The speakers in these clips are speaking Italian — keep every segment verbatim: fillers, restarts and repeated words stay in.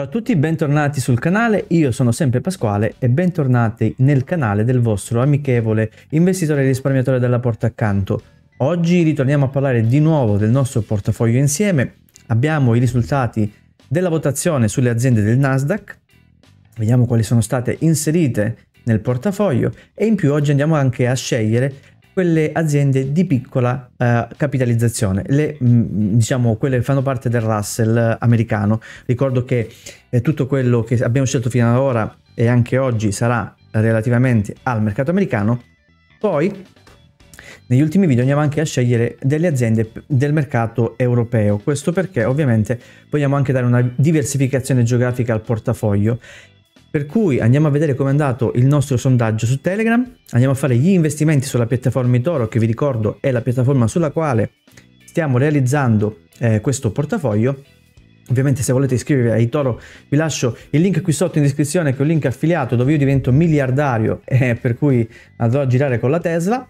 Ciao a tutti, bentornati sul canale, io sono sempre Pasquale e bentornati nel canale del vostro amichevole investitore e risparmiatore della porta accanto. Oggi ritorniamo a parlare di nuovo del nostro portafoglio insieme, abbiamo i risultati della votazione sulle aziende del Nasdaq, vediamo quali sono state inserite nel portafoglio e in più oggi andiamo anche a scegliere quelle aziende di piccola eh, capitalizzazione, le, mh, diciamo quelle che fanno parte del Russell americano. Ricordo che eh, tutto quello che abbiamo scelto fino ad ora e anche oggi sarà relativamente al mercato americano. Poi negli ultimi video andiamo anche a scegliere delle aziende del mercato europeo, questo perché ovviamente vogliamo anche dare una diversificazione geografica al portafoglio. Per cui andiamo a vedere come è andato il nostro sondaggio su Telegram, andiamo a fare gli investimenti sulla piattaforma eToro, che vi ricordo è la piattaforma sulla quale stiamo realizzando eh, questo portafoglio. Ovviamente se volete iscrivervi a eToro vi lascio il link qui sotto in descrizione, che è un link affiliato dove io divento miliardario e per cui andrò a girare con la Tesla.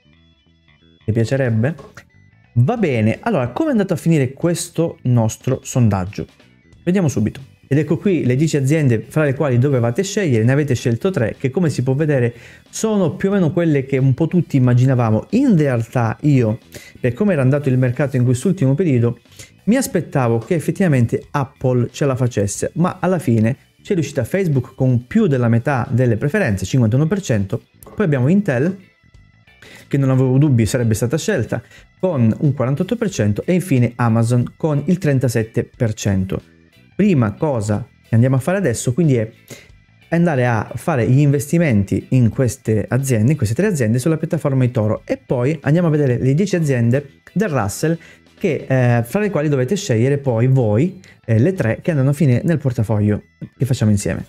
Vi piacerebbe? Va bene, allora come è andato a finire questo nostro sondaggio? Vediamo subito. Ed ecco qui le dieci aziende fra le quali dovevate scegliere, ne avete scelto tre che come si può vedere sono più o meno quelle che un po' tutti immaginavamo. In realtà io, per come era andato il mercato in quest'ultimo periodo, mi aspettavo che effettivamente Apple ce la facesse, ma alla fine c'è riuscita Facebook con più della metà delle preferenze, cinquantuno per cento, poi abbiamo Intel, che non avevo dubbi sarebbe stata scelta, con un quarantotto per cento e infine Amazon con il trentasette per cento. Prima cosa che andiamo a fare adesso quindi è andare a fare gli investimenti in queste aziende, in queste tre aziende sulla piattaforma eToro, e poi andiamo a vedere le dieci aziende del Russell che, eh, fra le quali dovete scegliere poi voi eh, le tre che andranno a finire nel portafoglio che facciamo insieme.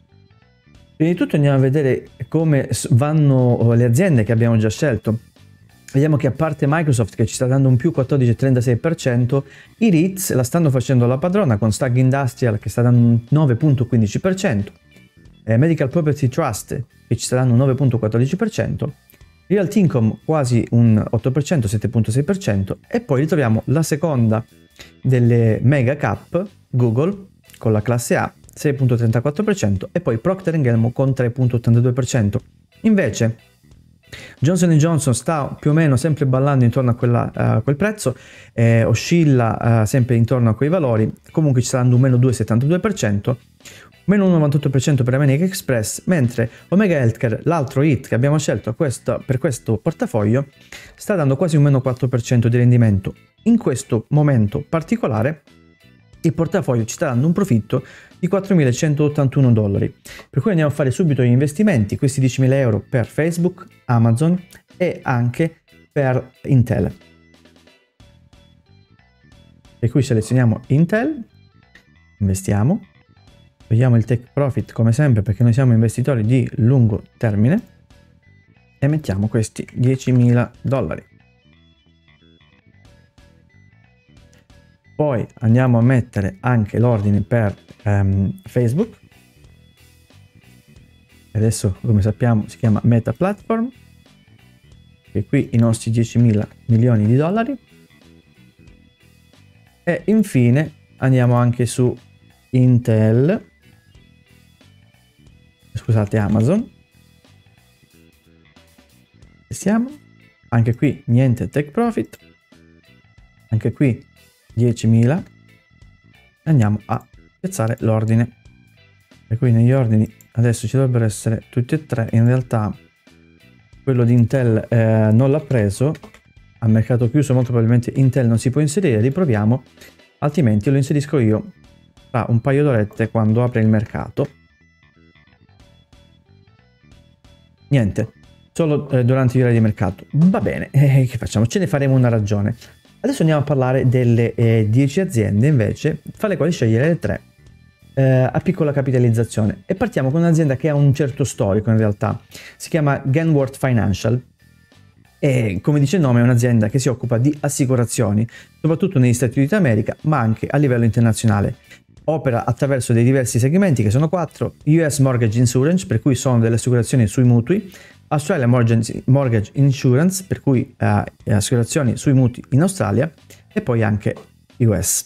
Prima di tutto andiamo a vedere come vanno le aziende che abbiamo già scelto. Vediamo che a parte Microsoft che ci sta dando un più quattordici virgola trentasei per cento, i REITs la stanno facendo la padrona con Stag Industrial che sta dando un nove virgola quindici per cento, eh, Medical Property Trust che ci sta dando un nove virgola quattordici per cento, Realty Income quasi un otto per cento, sette virgola sei per cento, e poi ritroviamo la seconda delle mega cap, Google, con la classe A, sei virgola trentaquattro per cento, e poi Procter and Gamble con tre virgola ottantadue per cento. Invece Johnson and Johnson sta più o meno sempre ballando intorno a, quella, a quel prezzo, eh, oscilla eh, sempre intorno a quei valori, comunque ci sta dando un meno due virgola settantadue per cento, meno un novantotto per cento per American Express, mentre Omega Healthcare, l'altro hit che abbiamo scelto questo, per questo portafoglio, sta dando quasi un meno quattro per cento di rendimento. In questo momento particolare il portafoglio ci sta dando un profitto di quattromilacentottantuno dollari, per cui andiamo a fare subito gli investimenti, questi diecimila euro per Facebook, Amazon e anche per Intel. Per cui selezioniamo Intel, investiamo, vediamo il take profit come sempre perché noi siamo investitori di lungo termine e mettiamo questi diecimila dollari. Poi andiamo a mettere anche l'ordine per um, Facebook, adesso come sappiamo si chiama Meta Platform, e qui i nostri diecimila milioni di dollari, e infine andiamo anche su Intel, scusate Amazon, siamo anche qui niente take profit, anche qui diecimila, andiamo a piazzare l'ordine, per cui negli ordini adesso ci dovrebbero essere tutti e tre. In realtà quello di Intel eh, non l'ha preso, a mercato chiuso molto probabilmente Intel non si può inserire, riproviamo, altrimenti lo inserisco io tra un paio d'orette quando apre il mercato. Niente, solo eh, durante gli orari di mercato. Va bene, eh, che facciamo? Ce ne faremo una ragione. Adesso andiamo a parlare delle eh, dieci aziende invece, fra le quali scegliere le tre eh, a piccola capitalizzazione, e partiamo con un'azienda che ha un certo storico in realtà, si chiama Genworth Financial e come dice il nome è un'azienda che si occupa di assicurazioni, soprattutto negli Stati Uniti d'America ma anche a livello internazionale. Opera attraverso dei diversi segmenti che sono quattro: U S Mortgage Insurance, per cui sono delle assicurazioni sui mutui, Australia Mortgage Insurance, per cui eh, assicurazioni sui mutui in Australia, e poi anche U S.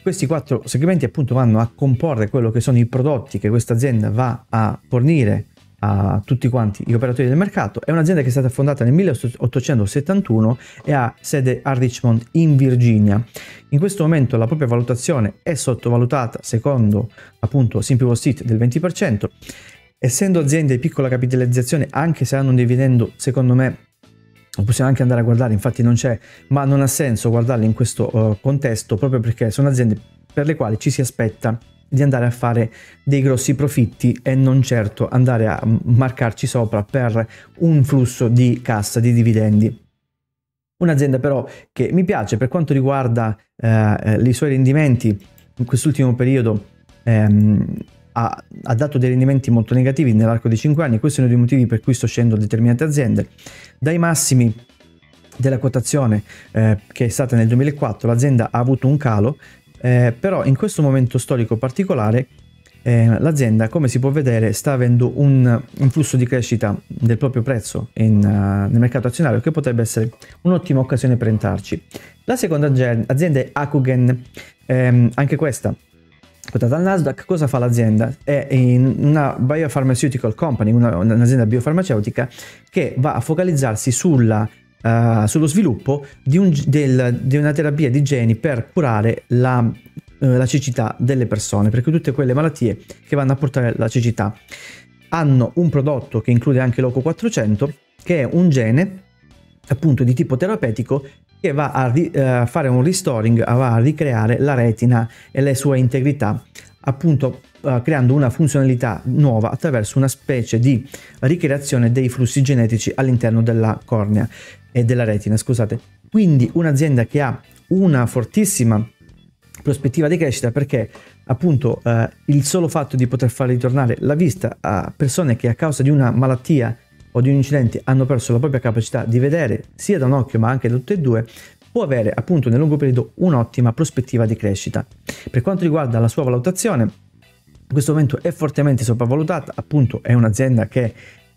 Questi quattro segmenti appunto vanno a comporre quello che sono i prodotti che questa azienda va a fornire a tutti quanti gli operatori del mercato. È un'azienda che è stata fondata nel milleottocentosettantuno e ha sede a Richmond in Virginia. In questo momento la propria valutazione è sottovalutata secondo appunto Simple Wall Street del venti per cento. Essendo aziende di piccola capitalizzazione, anche se hanno un dividendo, secondo me lo possiamo anche andare a guardare, infatti non c'è, ma non ha senso guardarle in questo uh, contesto, proprio perché sono aziende per le quali ci si aspetta di andare a fare dei grossi profitti e non certo andare a marcarci sopra per un flusso di cassa, di dividendi. Un'azienda però che mi piace per quanto riguarda eh, i suoi rendimenti in quest'ultimo periodo, ehm, ha, ha dato dei rendimenti molto negativi nell'arco di cinque anni. Questo è uno dei motivi per cui sto scegliendo determinate aziende. Dai massimi della quotazione eh, che è stata nel duemilaquattro, l'azienda ha avuto un calo, eh, però in questo momento storico particolare eh, l'azienda, come si può vedere, sta avendo un, un flusso di crescita del proprio prezzo in, uh, nel mercato azionario, che potrebbe essere un'ottima occasione per entrarci. La seconda azienda è Akugen, ehm, anche questa quotata al Nasdaq. Cosa fa l'azienda? È in una biopharmaceutical company, una, un'azienda biofarmaceutica che va a focalizzarsi sulla, uh, sullo sviluppo di, un, del, di una terapia di geni per curare la, uh, la cecità delle persone, perché tutte quelle malattie che vanno a portare la cecità hanno un prodotto che include anche l'O C O quattrocento, che è un gene appunto di tipo terapeutico che va a ri, uh, fare un restoring, va a ricreare la retina e le sue integrità, appunto uh, creando una funzionalità nuova attraverso una specie di ricreazione dei flussi genetici all'interno della cornea e della retina, scusate. Quindi un'azienda che ha una fortissima prospettiva di crescita, perché appunto uh, il solo fatto di poter far ritornare la vista a persone che a causa di una malattia o di un incidente hanno perso la propria capacità di vedere sia da un occhio ma anche da tutte e due, può avere appunto nel lungo periodo un'ottima prospettiva di crescita. Per quanto riguarda la sua valutazione, in questo momento è fortemente sopravvalutata, appunto è un'azienda che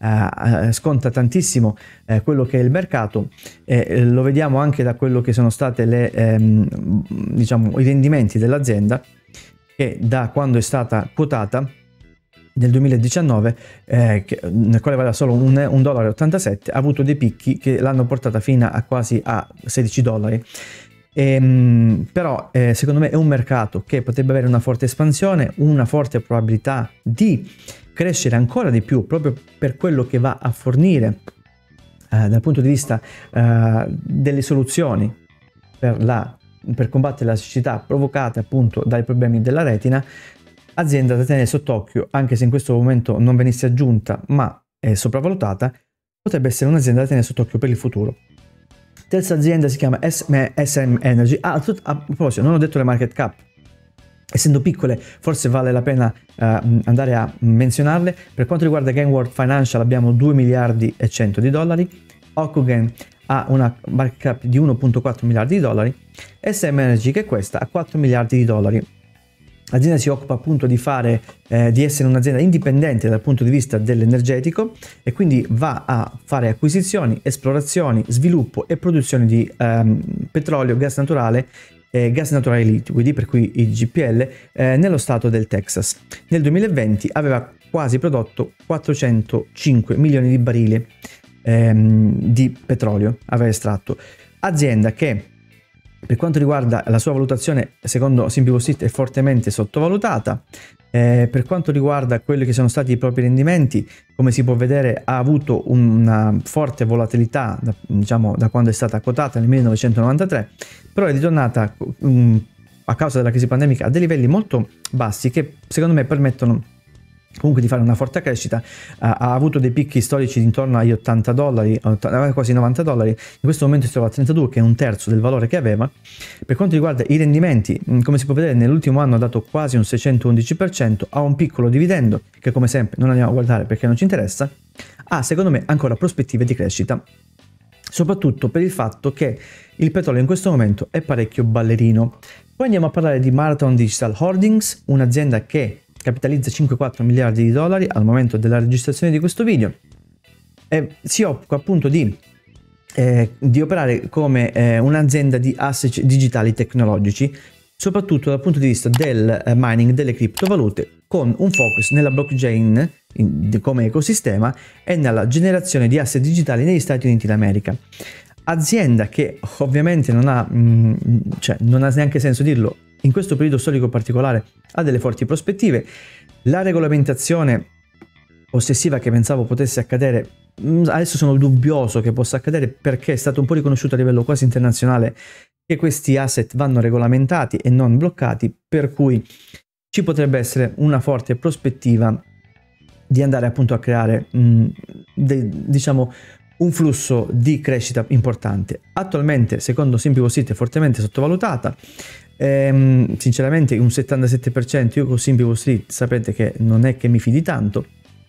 uh, sconta tantissimo uh, quello che è il mercato, e uh, lo vediamo anche da quello che sono state le, um, diciamo, i rendimenti dell'azienda, che da quando è stata quotata nel duemiladiciannove, eh, che, nel quale valeva solo un, un dollaro e ottantasette, ha avuto dei picchi che l'hanno portata fino a quasi a sedici dollari. E, però eh, secondo me è un mercato che potrebbe avere una forte espansione, una forte probabilità di crescere ancora di più, proprio per quello che va a fornire eh, dal punto di vista eh, delle soluzioni per, la, per combattere la cecità provocata appunto dai problemi della retina. Azienda da tenere sott'occhio, anche se in questo momento non venisse aggiunta ma è sopravvalutata, potrebbe essere un'azienda da tenere sott'occhio per il futuro. Terza azienda si chiama S M Energy. Ah, a proposito, non ho detto le market cap, essendo piccole forse vale la pena uh, andare a menzionarle. Per quanto riguarda Genworth Financial abbiamo due miliardi e cento di dollari, Okugen ha una market cap di uno virgola quattro miliardi di dollari, S M Energy, che è questa, ha quattro miliardi di dollari. L'azienda si occupa appunto di fare, eh, di essere un'azienda indipendente dal punto di vista dell'energetico, e quindi va a fare acquisizioni, esplorazioni, sviluppo e produzione di ehm, petrolio, gas naturale e gas naturali liquidi, per cui i G P L, eh, nello stato del Texas. Nel duemilaventi aveva quasi prodotto quattrocentocinque milioni di barili ehm, di petrolio, aveva estratto. Azienda che, per quanto riguarda la sua valutazione, secondo Simple Wall Street è fortemente sottovalutata. Eh, per quanto riguarda quelli che sono stati i propri rendimenti, come si può vedere ha avuto una forte volatilità da, diciamo, da quando è stata quotata nel millenovecentonovantatré, però è ritornata um, a causa della crisi pandemica a dei livelli molto bassi che secondo me permettono comunque di fare una forte crescita. Uh, ha avuto dei picchi storici intorno agli ottanta dollari, quasi novanta dollari, in questo momento si trova a trentadue, che è un terzo del valore che aveva. Per quanto riguarda i rendimenti, come si può vedere nell'ultimo anno ha dato quasi un seicentoundici per cento, ha un piccolo dividendo che come sempre non andiamo a guardare perché non ci interessa, ha secondo me ancora prospettive di crescita, soprattutto per il fatto che il petrolio in questo momento è parecchio ballerino. Poi andiamo a parlare di Marathon Digital Holdings, un'azienda che capitalizza cinque virgola quattro miliardi di dollari al momento della registrazione di questo video, e si occupa appunto di, eh, di operare come eh, un'azienda di asset digitali tecnologici, soprattutto dal punto di vista del mining delle criptovalute, con un focus nella blockchain in, come ecosistema e nella generazione di asset digitali negli Stati Uniti d'America. Azienda che ovviamente non ha, mh, cioè non ha neanche senso dirlo, in questo periodo storico particolare ha delle forti prospettive. La regolamentazione ossessiva che pensavo potesse accadere, adesso sono dubbioso che possa accadere, perché è stato un po' riconosciuto a livello quasi internazionale che questi asset vanno regolamentati e non bloccati, per cui ci potrebbe essere una forte prospettiva di andare appunto a creare mh, de, diciamo un flusso di crescita importante. Attualmente, secondo SimpiWallStreet, è fortemente sottovalutata. Ehm, sinceramente un settantasette per cento, io con SimpiWallStreet sapete che non è che mi fidi tanto.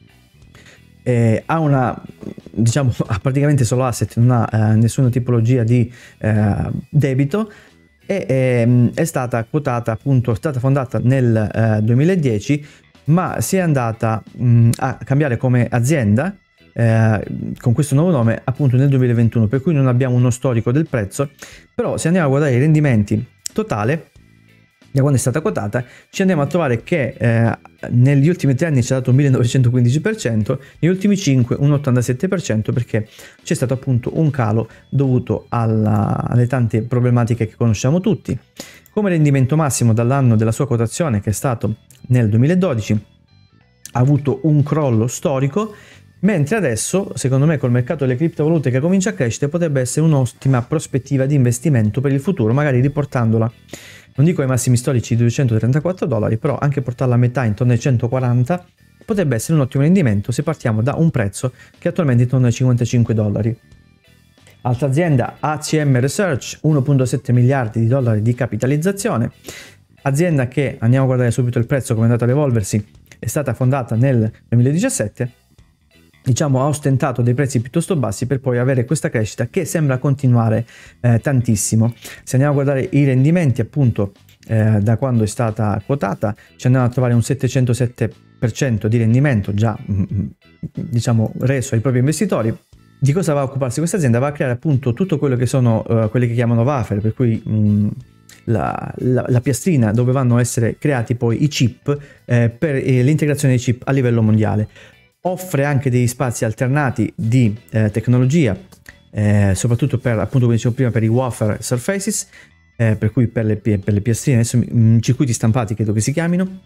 Eh, ha una, diciamo, ha praticamente solo asset, non ha eh, nessuna tipologia di eh, debito, e eh, è stata quotata, appunto, è stata fondata nel eh, duemiladieci, ma si è andata mh, a cambiare come azienda eh, con questo nuovo nome appunto nel duemilaventuno, per cui non abbiamo uno storico del prezzo. Però se andiamo a guardare i rendimenti totale da quando è stata quotata, ci andiamo a trovare che eh, negli ultimi tre anni ci ha dato un millenovecentoquindici per cento, negli ultimi cinque un ottantasette per cento, perché c'è stato appunto un calo dovuto alla, alle tante problematiche che conosciamo tutti. Come rendimento massimo dall'anno della sua quotazione, che è stato nel duemiladodici, ha avuto un crollo storico, mentre adesso, secondo me, col mercato delle criptovalute che comincia a crescere, potrebbe essere un'ottima prospettiva di investimento per il futuro, magari riportandola, non dico ai massimi storici di duecentotrentaquattro dollari, però anche portarla a metà intorno ai centoquaranta potrebbe essere un ottimo rendimento se partiamo da un prezzo che è attualmente intorno ai cinquantacinque dollari. Altra azienda, A C M Research, uno virgola sette miliardi di dollari di capitalizzazione. Azienda che, andiamo a guardare subito il prezzo come è andato a evolversi, è stata fondata nel duemiladiciassette, diciamo ha ostentato dei prezzi piuttosto bassi per poi avere questa crescita che sembra continuare eh, tantissimo. Se andiamo a guardare i rendimenti appunto eh, da quando è stata quotata, ci andiamo a trovare un settecentosette per cento di rendimento già mm, diciamo reso ai propri investitori. Di cosa va a occuparsi questa azienda? Va a creare appunto tutto quello che sono uh, quelli che chiamano wafer, per cui mh, la, la, la piastrina dove vanno a essere creati poi i chip eh, per eh, l'integrazione dei chip a livello mondiale. Offre anche degli spazi alternati di eh, tecnologia, eh, soprattutto per, appunto come dicevo prima, per i wafer surfaces, eh, per cui per le, per le piastrine, adesso mh, circuiti stampati credo che si chiamino,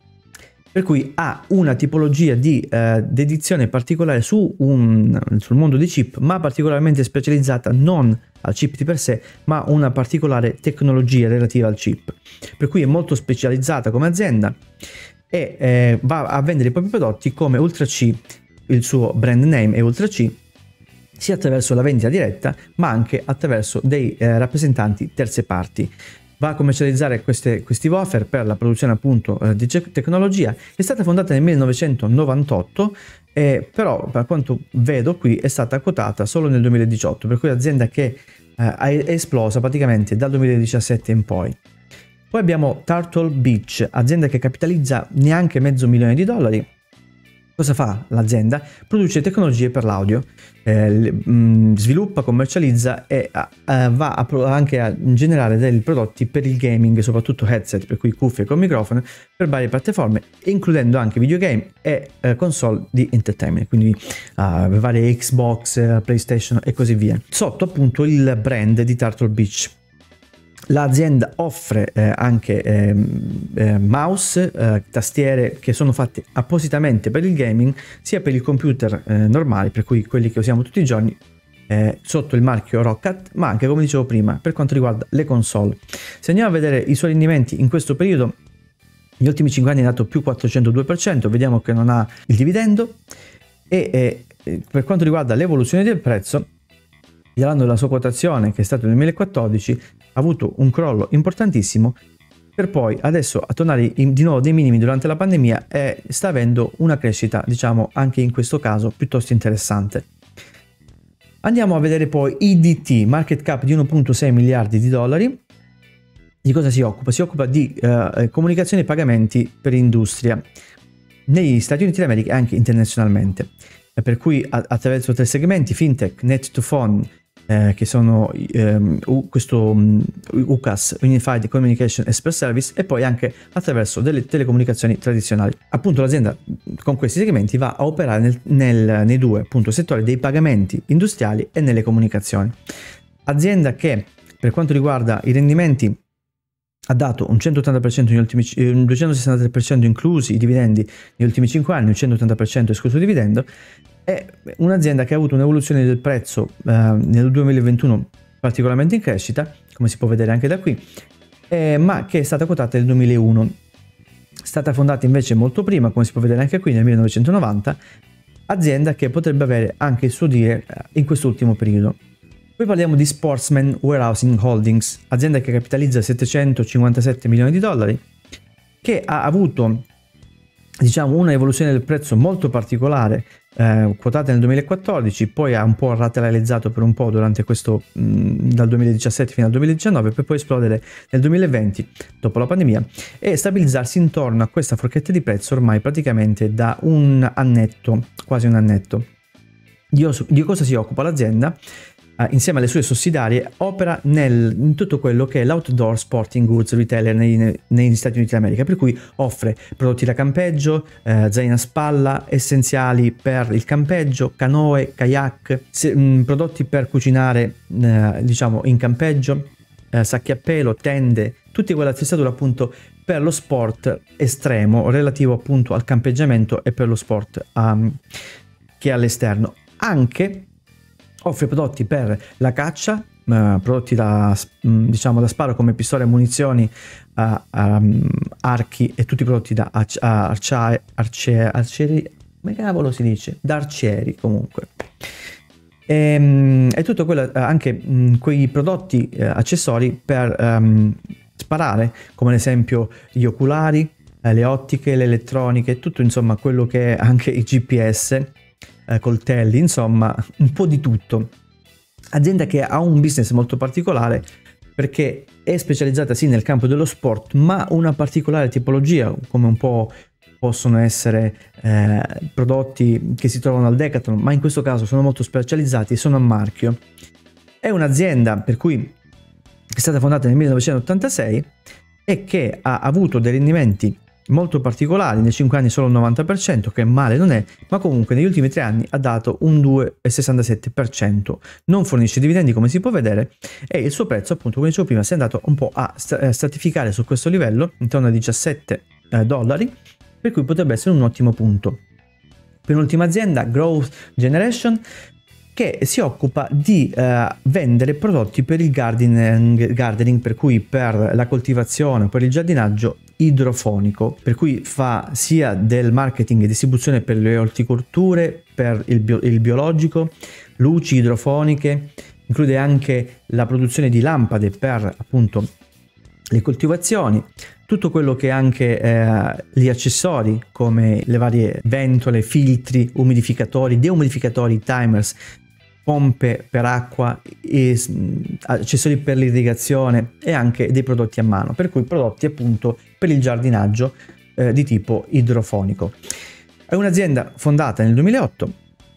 per cui ha una tipologia di eh, dedizione particolare su un, sul mondo dei chip, ma particolarmente specializzata non al chip di per sé, ma una particolare tecnologia relativa al chip, per cui è molto specializzata come azienda e eh, va a vendere i propri prodotti come Ultra C, il suo brand name è Ultra C, sia attraverso la vendita diretta ma anche attraverso dei eh, rappresentanti terze parti. Va a commercializzare queste, questi wafer per la produzione appunto eh, di tecnologia. È stata fondata nel millenovecentonovantotto, eh, però per quanto vedo qui è stata quotata solo nel duemiladiciotto, per cui è un'azienda che eh, è esplosa praticamente dal duemiladiciassette in poi. Poi abbiamo Turtle Beach, azienda che capitalizza neanche mezzo milione di dollari. Cosa fa l'azienda? Produce tecnologie per l'audio, eh, sviluppa, commercializza e eh, va a, anche a generare dei prodotti per il gaming, soprattutto headset, per cui cuffie con microfono, per varie piattaforme, includendo anche videogame e eh, console di entertainment, quindi uh, varie Xbox, PlayStation e così via, sotto appunto il brand di Turtle Beach. L'azienda offre eh, anche eh, eh, mouse, eh, tastiere che sono fatte appositamente per il gaming, sia per i computer eh, normali, per cui quelli che usiamo tutti i giorni, eh, sotto il marchio Roccat, ma anche, come dicevo prima, per quanto riguarda le console. Se andiamo a vedere i suoi rendimenti in questo periodo, negli ultimi cinque anni è dato più quattrocentodue per cento, vediamo che non ha il dividendo, e eh, per quanto riguarda l'evoluzione del prezzo, dall'anno della sua quotazione, che è stato nel duemilaquattordici, ha avuto un crollo importantissimo per poi adesso a tornare in, di nuovo dei minimi durante la pandemia, e sta avendo una crescita, diciamo, anche in questo caso piuttosto interessante. Andiamo a vedere poi I D T, market cap di uno virgola sei miliardi di dollari. Di cosa si occupa? Si occupa di eh, comunicazione e pagamenti per industria negli Stati Uniti d'America e anche internazionalmente, per cui attraverso tre segmenti: fintech, net to phone eh, che sono ehm, U, questo um, U C A S, Unified Communication Express Service, e poi anche attraverso delle telecomunicazioni tradizionali. Appunto l'azienda con questi segmenti va a operare nel, nel, nei due appunto, settori dei pagamenti industriali e nelle comunicazioni. Azienda che per quanto riguarda i rendimenti ha dato un centottanta per cento negli ultimi, un duecentosessantatré per cento inclusi i dividendi negli ultimi cinque anni, un centottanta per cento escluso il dividendo. È un'azienda che ha avuto un'evoluzione del prezzo eh, nel duemilaventuno particolarmente in crescita, come si può vedere anche da qui, eh, ma che è stata quotata nel duemilauno. È stata fondata invece molto prima, come si può vedere anche qui, nel millenovecentonovanta, azienda che potrebbe avere anche il suo dire in quest'ultimo periodo. Poi parliamo di Sportsman Warehousing Holdings, azienda che capitalizza settecentocinquantasette milioni di dollari, che ha avuto, diciamo, una evoluzione del prezzo molto particolare, eh, quotata nel duemilaquattordici, poi ha un po' lateralizzato per un po' durante questo, mh, dal duemiladiciassette fino al duemiladiciannove, per poi esplodere nel duemilaventi dopo la pandemia e stabilizzarsi intorno a questa forchetta di prezzo ormai praticamente da un annetto, quasi un annetto. Di, di cosa si occupa l'azienda? Uh, insieme alle sue sussidiarie opera nel, in tutto quello che è l'outdoor sporting goods retailer nei, negli Stati Uniti d'America, per cui offre prodotti da campeggio, eh, zaini a spalla, essenziali per il campeggio, canoe, kayak, se, mh, prodotti per cucinare eh, diciamo in campeggio, eh, sacchi a pelo, tende, tutte quelle attrezzature appunto per lo sport estremo relativo appunto al campeggiamento e per lo sport um, che è all'esterno. Anche offre prodotti per la caccia, eh, prodotti da, diciamo, da sparo come pistole e munizioni, uh, um, archi e tutti i prodotti da arci- arcia- arce- arcieri, come cavolo si dice? Da arcieri comunque. E, e tutto quello, anche mh, quei prodotti eh, accessori per um, sparare, come ad esempio gli oculari, eh, le ottiche, le elettroniche, tutto insomma quello che è anche i G P S, Eh, coltelli, insomma un po' di tutto. Azienda che ha un business molto particolare perché è specializzata sì nel campo dello sport, ma una particolare tipologia, come un po' possono essere eh, prodotti che si trovano al Decathlon, ma in questo caso sono molto specializzati e sono a marchio. È un'azienda per cui è stata fondata nel millenovecentottantasei e che ha avuto dei rendimenti molto particolari, nei cinque anni solo il novanta per cento, che male non è, ma comunque negli ultimi tre anni ha dato un due virgola sessantasette per cento, non fornisce dividendi come si può vedere e il suo prezzo appunto come dicevo prima si è andato un po' a stratificare su questo livello intorno a diciassette eh, dollari, per cui potrebbe essere un ottimo punto. Penultima azienda, Growth Generation, che si occupa di uh, vendere prodotti per il gardening, gardening, per cui per la coltivazione, per il giardinaggio idrofonico, per cui fa sia del marketing e distribuzione per le orticolture, per il, bio, il biologico, luci idrofoniche, include anche la produzione di lampade per appunto le coltivazioni, tutto quello che è anche eh, gli accessori come le varie ventole, filtri, umidificatori, deumidificatori, timers, pompe per acqua, e accessori per l'irrigazione e anche dei prodotti a mano, per cui prodotti appunto per il giardinaggio eh, di tipo idrofonico. È un'azienda fondata nel duemilaotto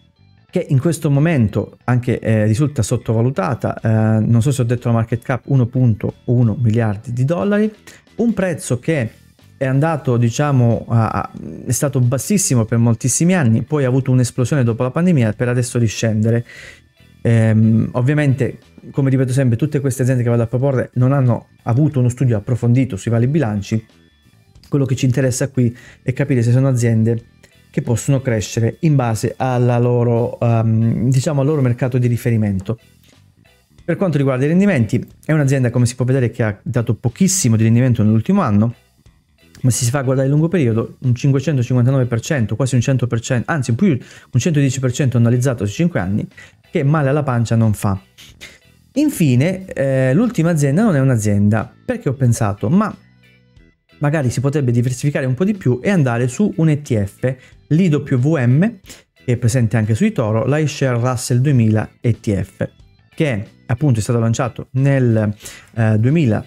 che in questo momento anche eh, risulta sottovalutata, eh, non so se ho detto la market cap, uno virgola uno miliardi di dollari, un prezzo che è andato, diciamo, a, è stato bassissimo per moltissimi anni, poi ha avuto un'esplosione dopo la pandemia per adesso riscendere. Ehm, ovviamente, come ripeto sempre, tutte queste aziende che vado a proporre non hanno avuto uno studio approfondito sui vari bilanci. Quello che ci interessa qui è capire se sono aziende che possono crescere in base alla loro, um, diciamo, al loro mercato di riferimento. Per quanto riguarda i rendimenti, è un'azienda, come si può vedere, che ha dato pochissimo di rendimento nell'ultimo anno, ma se si fa a guardare il lungo periodo, un cinquecentocinquantanove per cento, quasi un cento per cento, anzi più un centodieci per cento analizzato su cinque anni, che male alla pancia non fa. Infine, eh, l'ultima azienda non è un'azienda, perché ho pensato, ma magari si potrebbe diversificare un po' di più e andare su un E T F, l'I W M, che è presente anche sui Toro, l'iShare Russell duemila E T F, che appunto è stato lanciato nel eh, duemila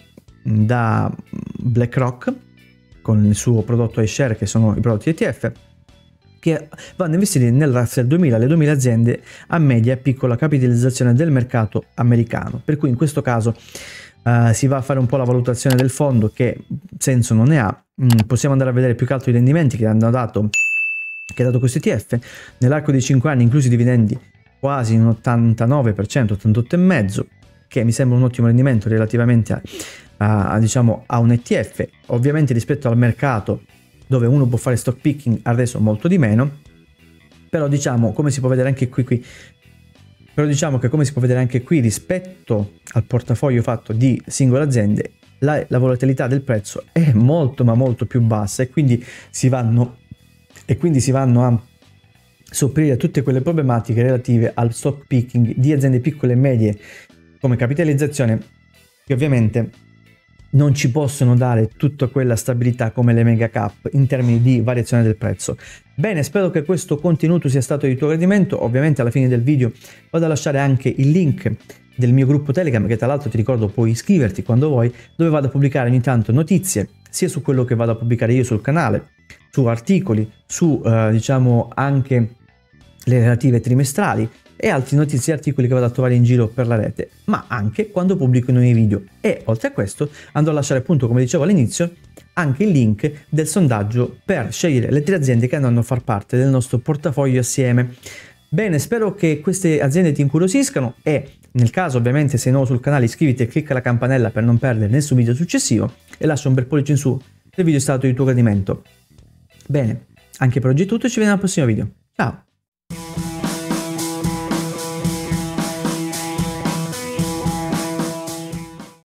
da BlackRock, con il suo prodotto iShare che sono i prodotti E T F, che vanno a investire nel Russell duemila, le duemila aziende a media e piccola capitalizzazione del mercato americano. Per cui in questo caso uh, si va a fare un po' la valutazione del fondo, che senso non ne ha. Mm, possiamo andare a vedere più che altro i rendimenti che hanno dato, che ha dato questo E T F nell'arco dei cinque anni, inclusi i dividendi, quasi un ottantanove per cento, ottantotto virgola cinque per cento, che mi sembra un ottimo rendimento relativamente a, a, a, diciamo, a un E T F. Ovviamente rispetto al mercato, dove uno può fare stock picking, ha reso molto di meno, però diciamo, come si può vedere anche qui, qui però diciamo che come si può vedere anche qui, rispetto al portafoglio fatto di singole aziende, la, la volatilità del prezzo è molto ma molto più bassa, e quindi si vanno e quindi si vanno a sopperire a tutte quelle problematiche relative al stock picking di aziende piccole e medie come capitalizzazione, che ovviamente non ci possono dare tutta quella stabilità come le mega cap in termini di variazione del prezzo. Bene, spero che questo contenuto sia stato di tuo gradimento. Ovviamente alla fine del video vado a lasciare anche il link del mio gruppo Telegram, che tra l'altro ti ricordo puoi iscriverti quando vuoi, dove vado a pubblicare ogni tanto notizie, sia su quello che vado a pubblicare io sul canale, su articoli, su eh, diciamo anche le relative trimestrali e altri notizie e articoli che vado a trovare in giro per la rete, ma anche quando pubblico i nuovi video. E oltre a questo andrò a lasciare, appunto, come dicevo all'inizio, anche il link del sondaggio per scegliere le tre aziende che andranno a far parte del nostro portafoglio assieme. Bene, spero che queste aziende ti incuriosiscano, e nel caso ovviamente sei nuovo sul canale iscriviti e clicca la campanella per non perdere nessun video successivo, e lascia un bel pollice in su se il video è stato di tuo gradimento. Bene, anche per oggi è tutto, ci vediamo al prossimo video. Ciao!